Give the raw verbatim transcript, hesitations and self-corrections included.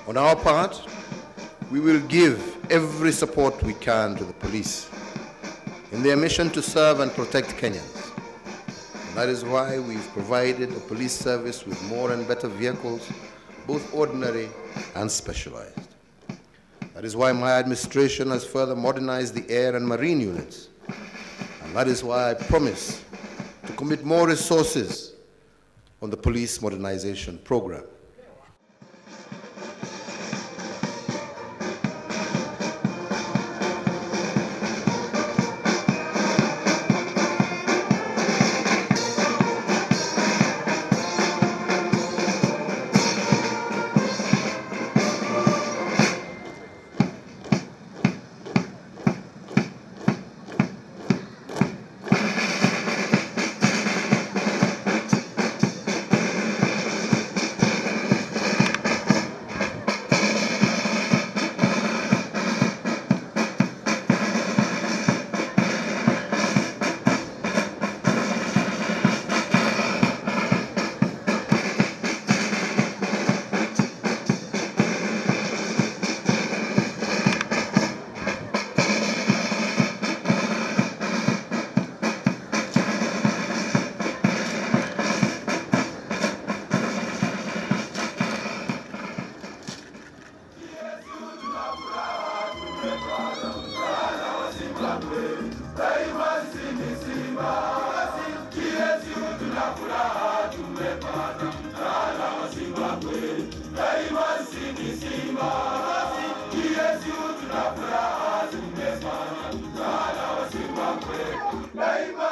On our part, we will give every support we can to the police in their mission to serve and protect Kenyans. And that is why we've provided a police service with more and better vehicles, both ordinary and specialized. That is why my administration has further modernized the air and marine units. And that is why I promise to commit more resources on the police modernization program. Simba,